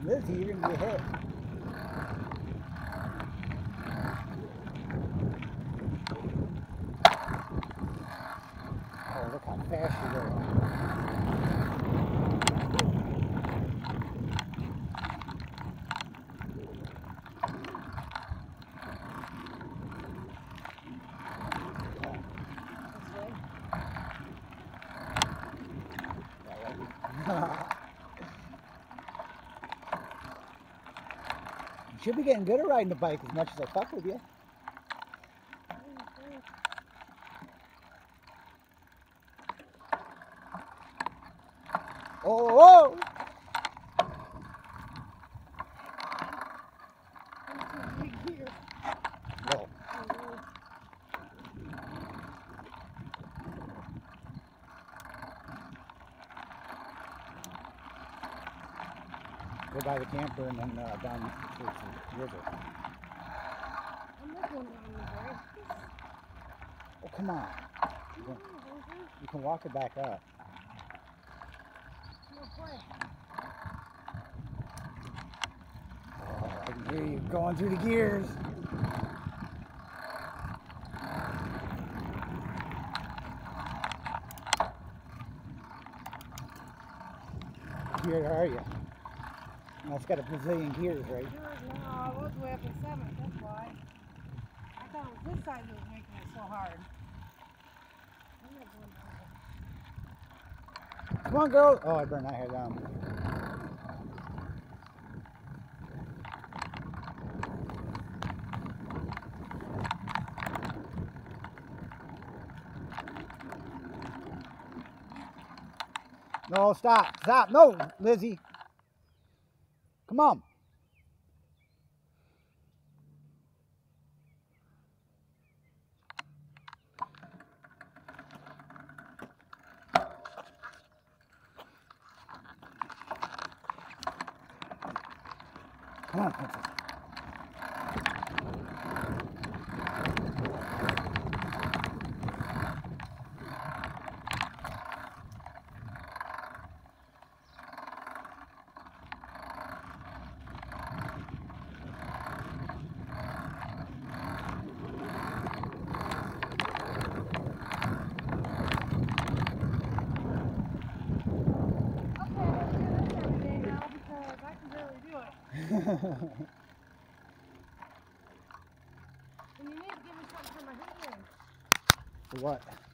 Lizzie, you're going to get hit. Oh, look how fast you're going. You should be getting good at riding the bike as much as I fuck with you. Oh! Whoa. Go by the camper and then down towards the river. I'm not going down the river. Oh, come on. You can walk it back up. No way. Oh, I can hear you going through the gears. Geared are you? No, it's got a bazillion gears, right? No, I was way up in 7th, that's why. I thought it was this side that was making it so hard. I'm not going down there. Come on, girl. Oh, I burned that hair down. No, stop. Stop. No, Lizzie. Come on. Come on, Princess. And you need to give me something for my hair. For what?